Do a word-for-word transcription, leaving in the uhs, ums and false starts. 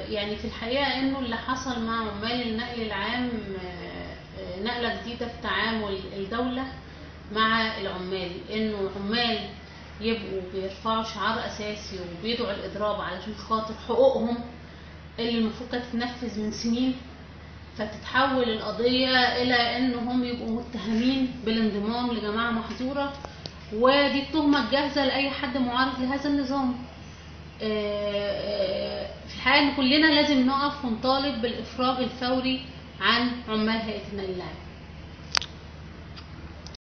يعني في الحقيقة انه اللي حصل مع عمال النقل العام نقلة جديدة في تعامل الدولة مع العمال، انه عمال يبقوا بيرفعوا شعار اساسي وبيدعوا الاضراب علشان خاطر حقوقهم اللي المفروض كانت تتنفذ من سنين، فتتحول القضية الى انهم يبقوا متهمين بالانضمام لجماعة محظورة، ودي التهمة الجاهزة لأي حد معارض لهذا النظام. في الحقيقة ان كلنا لازم نقف ونطالب بالإفراج الفوري عن عمال هيئة النقل العام.